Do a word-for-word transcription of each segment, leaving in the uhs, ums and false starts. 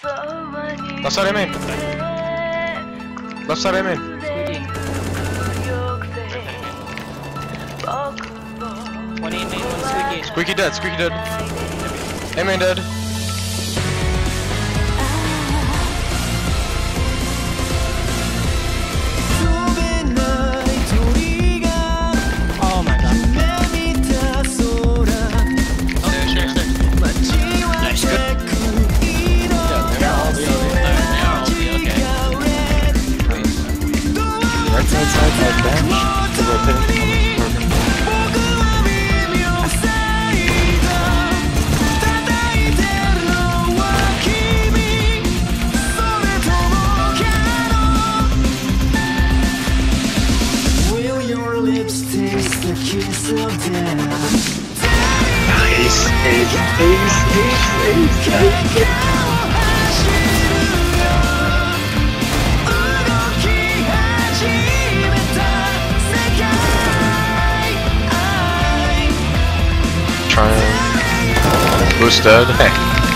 Left side A main. Left side A main. One in main, one squeaky. Squeaky dead, squeaky dead. A main dead. Oh my god. There, sure, sure. Nice, good. Yeah, they're all B, they are all B, okay. Right side, side, side, bench. The rotating. Ace, ace, ace, ace, ace, ace. Trying. Boost dead. Hey.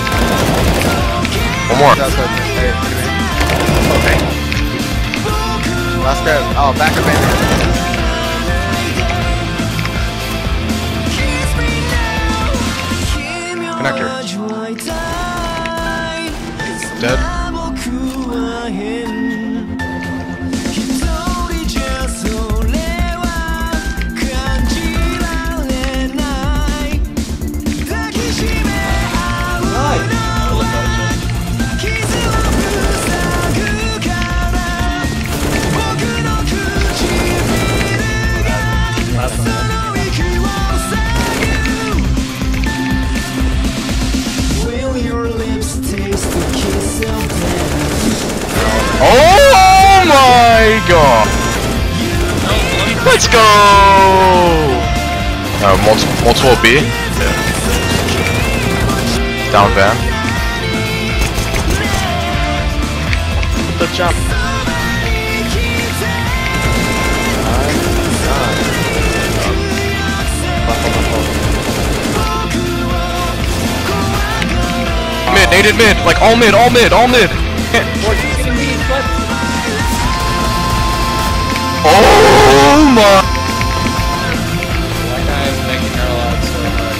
One more. Okay. Last grab. Oh, back of banner. Connector. Dead. Oh my god! Let's go! Uh, multiple, multiple B. Yeah. Down van. The jump. Mid, naded mid, like all mid, all mid, all mid. Oh my! That guy is making her out so hard.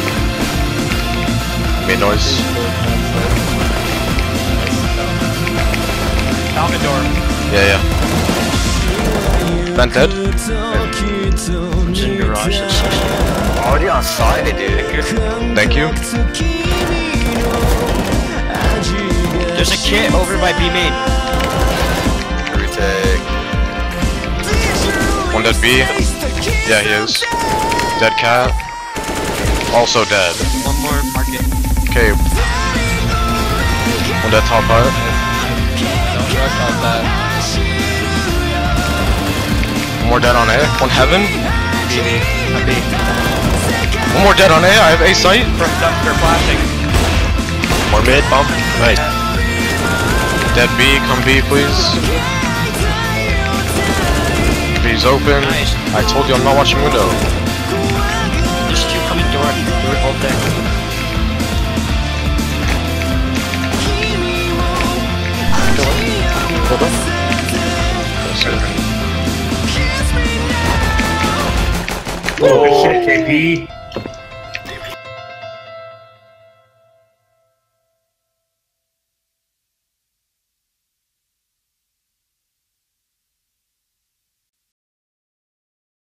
Made noise. Falcon door. Yeah, yeah. Vent dead. Just in garage. Already on side, dude. Thank you. There's a kit over by B main. Retake. One dead B. Yeah, he is. Dead cat. Also dead. One more market. Okay. One dead top part. Don't rush off that. One more dead on A. One heaven. B. A B. One more dead on A. I have A sight. They're flashing. More mid. Bump. Right. Dead B. Come B, please. B's open. Nice. I told you I'm not watching window. There's two coming door. Door both there. Hold on. Yes, sir. Oh, shit, K P.